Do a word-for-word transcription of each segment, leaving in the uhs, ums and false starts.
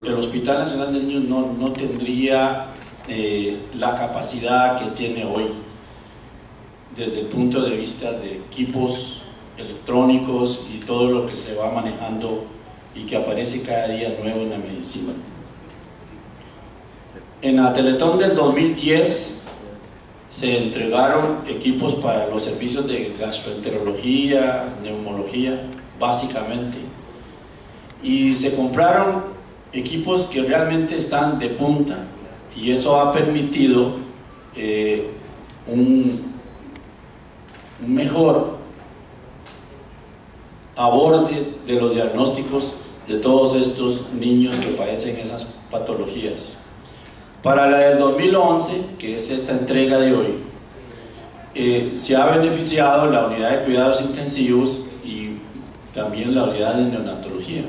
el Hospital Nacional de Niños no, no tendría eh, la capacidad que tiene hoy desde el punto de vista de equipos electrónicos y todo lo que se va manejando y que aparece cada día nuevo en la medicina. En la Teletón del dos mil diez se entregaron equipos para los servicios de gastroenterología, neumología, básicamente, y se compraron equipos que realmente están de punta, y eso ha permitido eh, un, un mejor aborde de los diagnósticos de todos estos niños que padecen esas patologías. Para la del dos mil once, que es esta entrega de hoy, eh, se ha beneficiado la unidad de cuidados intensivos y también la unidad de neonatología.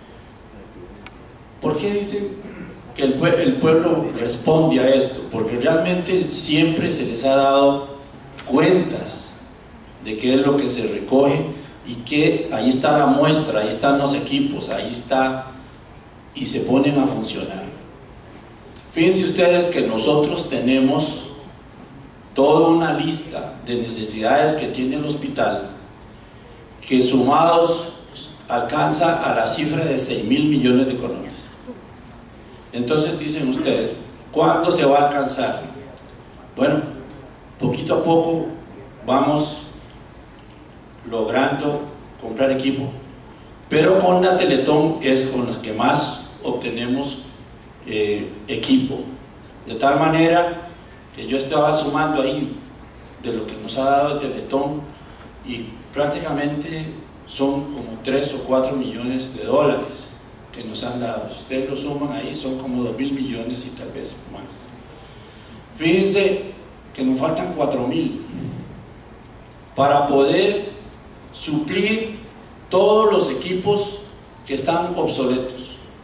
¿Por qué dicen que el, pue el pueblo responde a esto? Porque realmente siempre se les ha dado cuentas de qué es lo que se recoge y que ahí está la muestra, ahí están los equipos, ahí está, y se ponen a funcionar. Fíjense ustedes que nosotros tenemos toda una lista de necesidades que tiene el hospital, que sumados alcanza a la cifra de seis mil millones de colones. Entonces dicen ustedes, ¿cuándo se va a alcanzar? Bueno, poquito a poco vamos logrando comprar equipo, pero con la Teletón es con los que más obtenemos eh, equipo, de tal manera que yo estaba sumando ahí de lo que nos ha dado el Teletón y prácticamente son como tres o cuatro millones de dólares que nos han dado. Si ustedes lo suman ahí, son como dos mil millones y tal vez más. Fíjense que nos faltan cuatro mil para poder suplir todos los equipos que están obsoletos.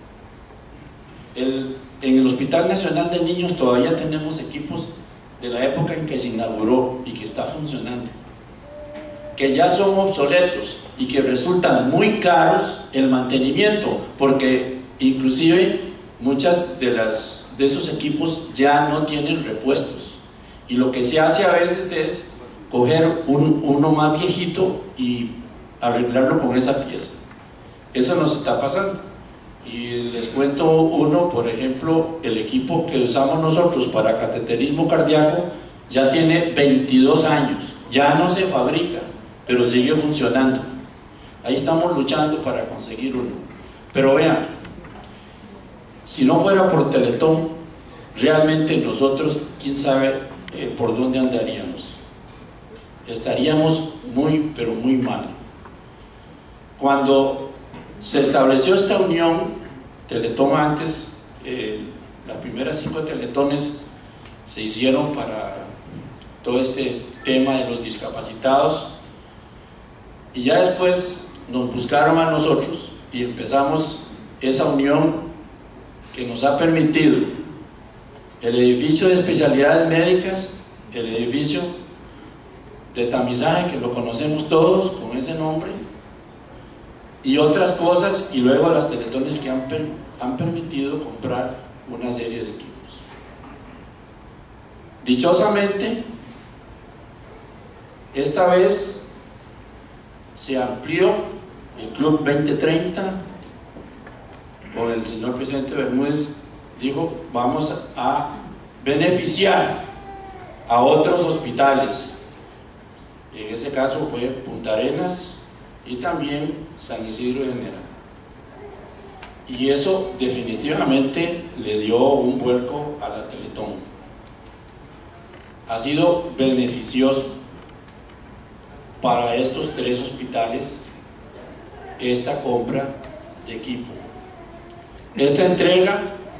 El, en el Hospital Nacional de Niños todavía tenemos equipos de la época en que se inauguró y que está funcionando, que ya son obsoletos y que resultan muy caros el mantenimiento, porque inclusive muchas de, las, de esos equipos ya no tienen repuestos, y lo que se hace a veces es coger un, uno más viejito y arreglarlo con esa pieza. Eso nos está pasando, y les cuento uno, por ejemplo, el equipo que usamos nosotros para cateterismo cardíaco ya tiene veintidós años, ya no se fabrica, pero sigue funcionando. Ahí estamos luchando para conseguir uno. Pero vean, si no fuera por Teletón, realmente nosotros, quién sabe eh, por dónde andaríamos. Estaríamos muy, pero muy mal. Cuando se estableció esta unión, Teletón antes, eh, las primeras cinco Teletones se hicieron para todo este tema de los discapacitados, y ya después nos buscaron a nosotros y empezamos esa unión que nos ha permitido el edificio de especialidades médicas, el edificio de tamizaje, que lo conocemos todos con ese nombre, y otras cosas, y luego las Teletones que han, per, han permitido comprar una serie de equipos. Dichosamente, esta vez se amplió el Club veinte treinta, o el señor presidente Bermúdez dijo, vamos a beneficiar a otros hospitales. En ese caso fue Punta Arenas y también San Isidro General, y eso definitivamente le dio un vuelco a la Teletón. Ha sido beneficioso para estos tres hospitales esta compra de equipo. Esta entrega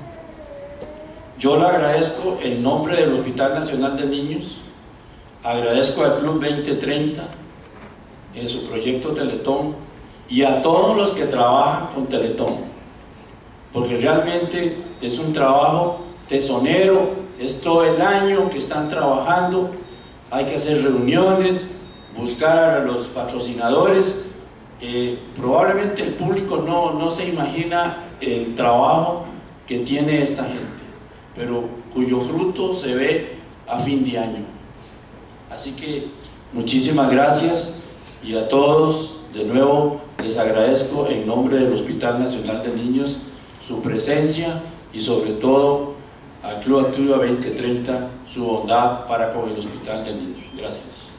yo la agradezco en nombre del Hospital Nacional de Niños, agradezco al Club veinte treinta en su proyecto Teletón y a todos los que trabajan con Teletón, porque realmente es un trabajo tesonero, es todo el año que están trabajando, hay que hacer reuniones, buscar a los patrocinadores. Eh, probablemente el público no, no se imagina el trabajo que tiene esta gente, pero cuyo fruto se ve a fin de año. Así que muchísimas gracias, y a todos de nuevo les agradezco en nombre del Hospital Nacional de Niños su presencia, y sobre todo al Club Activa veinte treinta su bondad para con el Hospital de Niños. Gracias.